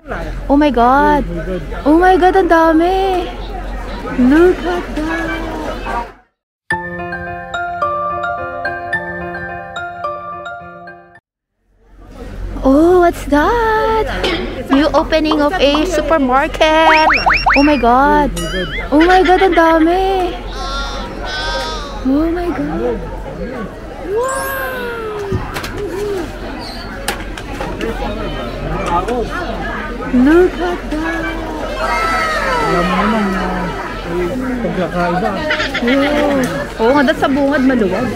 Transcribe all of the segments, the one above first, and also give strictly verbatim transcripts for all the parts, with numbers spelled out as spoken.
Oh my God. Oh my God, ang dami. Look at that. Oh, what's that? New opening of a supermarket. Oh my God. Oh my God, ang dami. Oh my God. Wow. Look at that. Alam mo naman na pagkakaiba. Oh. Oo nga, dahil sa bungad maluwag.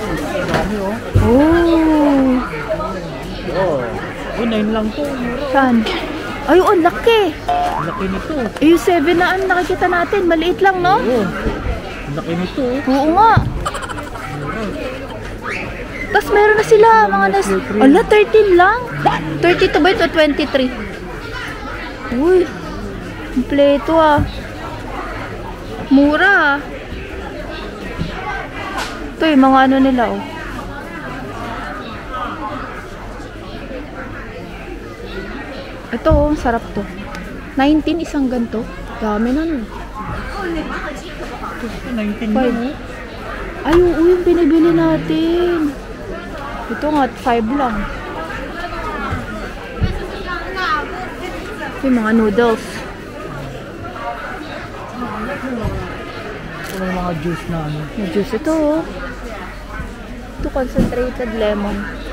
Oh. Oh. Oh, nine lang po. Saan? Ay, oh, laki. Laki nito. Eh, yung seven na ang nakikita natin. Maliit lang, no? Oo. Laki nito. Oo nga. Tapos meron na sila. Mga nas... Ala, thirteen lang. thirty-two ba ito? twenty-three. Uy. Kompleto ah. Mura ah. Ito yung mga ano nila oh. Ito oh, sarap to. nineteen isang ganto. Dami na no. nineteen na oh. Ay, oo yung binibili natin. Ito nga, five lang. Ito yung mga noodles. Ito may mga juice na ano. May juice ito oh. Ito concentrated lemon.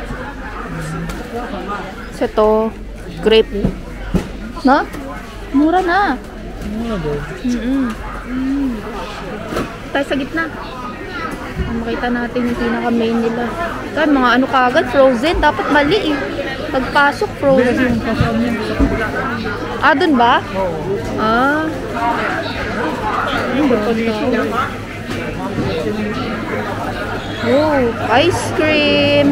So ito, grape. No? Mura na. Mura ba? Mm-mm. Mm. Tayo sa gitna. Makita natin yung pinaka-main nila. Kaya mga ano kagad, frozen. Dapat mali eh. Pagpasok, frozen. Ah, dun ba? Oo. Ah. Oh, ice cream.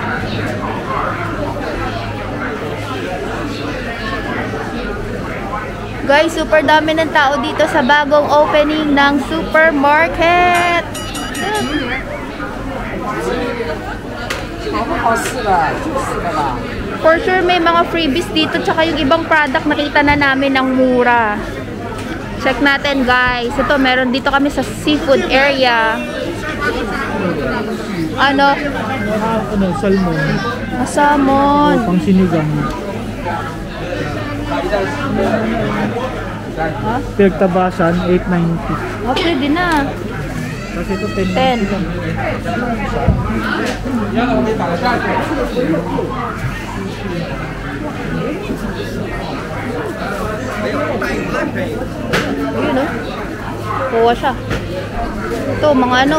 Guys, super dami ng tao dito sa bagong opening ng supermarket. For sure may mga freebies dito, tsaka yung ibang product nakita na namin ng mura. Check natin guys. Ito, meron dito kami sa seafood area. Ano? Ano, salmon. Ah, salmon. Pang sinigang. Ha? Pinagtabasan, eight ninety. Ah, pwede na. Kasi ito ten. ten. Ayun oh. Kuha siya. Ito, mga ano.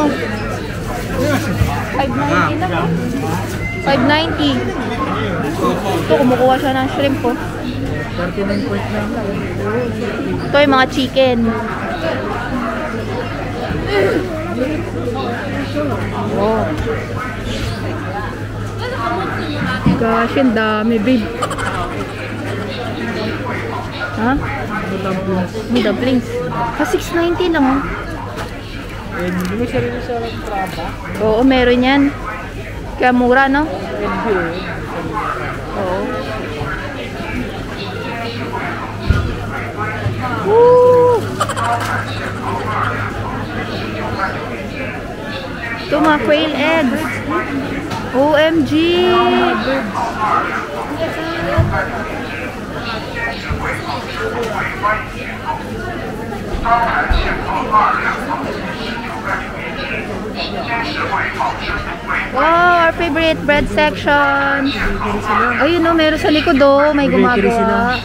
five ninety lang oh. five ninety. Ito, kumukuha siya ng shrimp oh. thirty-nine point nine lang. Ito yung mga chicken. Oh. Gosh, yung dami, babe. Ha? May dumplings. Ha, six ninety lang oh. Eh, hindi mo sarili sa traba? Oo, meron yan. Kaya mura, no? Oo. Woo! Ito mga quail eggs. O M G! Wow, our favorite bread section. Ayun no, meron sa likod oh, may gumagawa.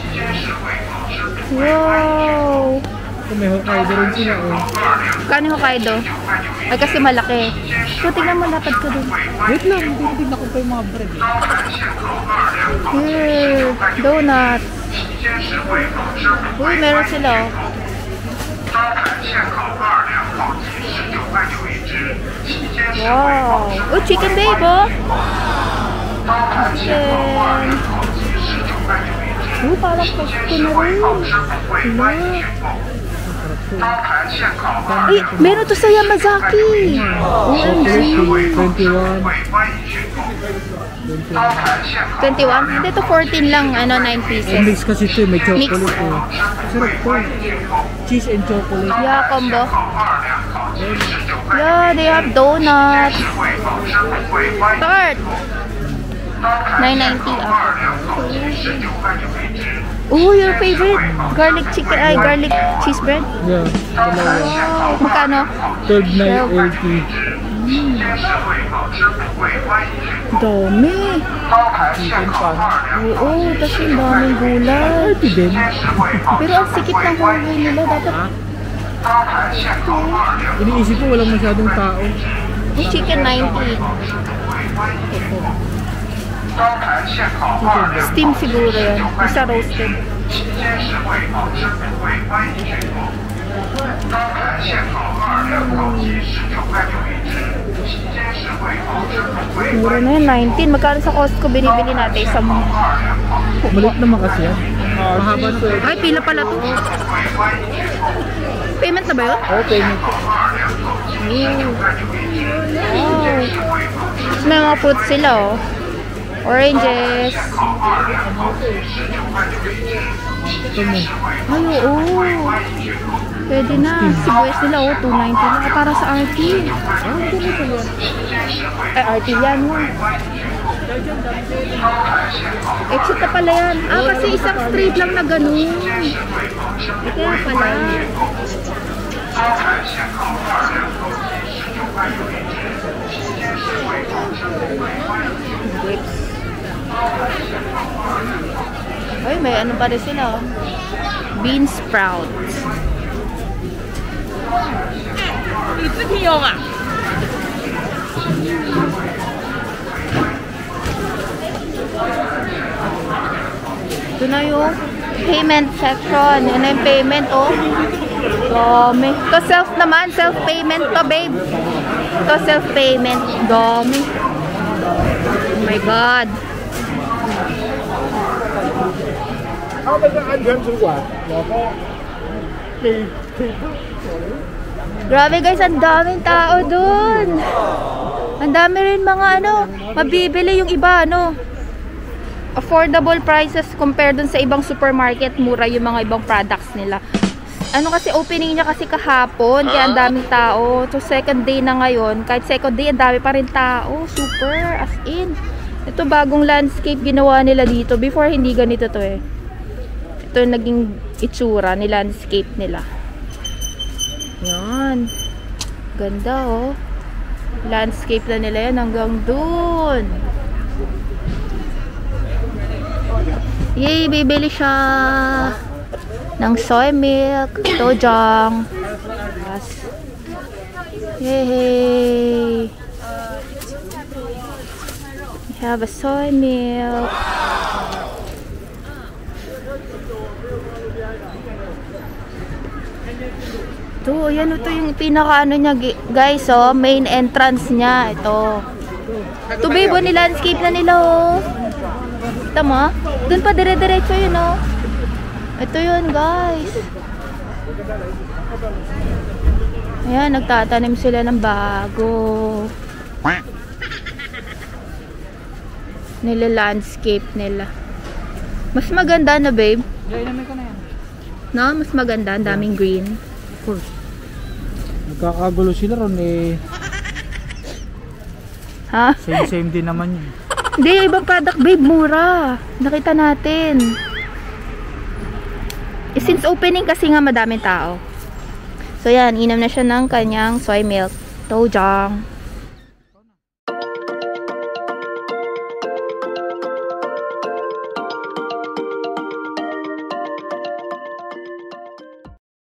Wow! May Hokkaido rin sila oh. Kano yung Hokkaido? Ay kasi malaki. So tingnan mo, lapad ko dun. Wait lang, hindi tignan ko pa yung mga bread. Here, donuts. Uy, meron sila oh. Wow! Oh, chicken babe oh! Chicken! Oh, parang pasko na rin. Hala. Eh, meron to sa Yamazaki. O M G. twenty-one. twenty-one? Hindi, ito fourteen lang, ano, nine Eh, pieces. mix kasi ito, may chocolate Mix. eh. Sarap to. Cheese and chocolate. Yeah, combo. Yeah, they have donuts. Tart. nine ninety ah. Oh, your favorite? Garlic chicken, ay, garlic cheese bread? Yeah, dalawa. Wow. Magkano? twelve nine eighty. Mm. Dami. Chicken pan. Oo, tapos yung daming gulay. Ito din. Pero ang sikip ng hallway nila, dapat Iniisip ko walang masyadong tao. yung chicken ninety. Ito. Steam siguro yan. Isa roasted. Mura na yan, nineteen. Magkano sa Costco binibili natin? Isang... Maliit naman kasi yan. Mahaba na to. Ay, pila pala to. Payment na ba yun? Oh, payment. Wow. May mga fruits sila oh. Oranges. Ito mo. Ay, oo. Pwede na. Sibuyas nila oh, two ninety lang. Para sa R T. Ah, ito na pala. Ay, R T yan mo. Exit na pala yan. Ah, kasi isang street lang na ganun. Kaya pala. Grapes. Ay, may ano pa rin sila. Bean sprouts. Ito na yung payment section. Yan na yung payment, oh. Dami. Ito self naman. Self-payment to, babe. Ito self-payment. Dami. Oh my God. Grabe guys, ang daming tao dun. Ang dami rin mga ano, mabibili yung iba, ano. Affordable prices compared dun sa ibang supermarket. Mura yung mga ibang products nila. Ano kasi opening niya kasi kahapon, kaya ang daming tao. So second day na ngayon, kahit second day, ang dami pa rin tao. Super, as in. Ito bagong landscape ginawa nila dito. Before hindi ganito to eh. Ito yung naging itsura ni landscape nila. Yan. Ganda oh. Landscape na nila yan hanggang dun. Yay, bibili siya ng soy milk, dojang. Yes. Yay! We have a soy milk. Ito, yan ito yung pinaka ano niya guys, oh, main entrance niya. Ito. Ito babe, oh, ni-landscape na nila oh. Kita mo? Doon pa dire-diretso yun oh. Ito yun guys. Ayan, nagtatanim sila ng bago. Nila-landscape nila. Mas maganda na babe. Yeah, inamin ko na yan. No, mas maganda, ang daming green. Of course. Nagkakagulo sila ron eh. Ha? Same same din naman yun. Hindi, ibang product babe, mura. Nakita natin. Eh, since opening kasi nga madaming tao. So yan, inom na siya ng kanyang soy milk. Dojang.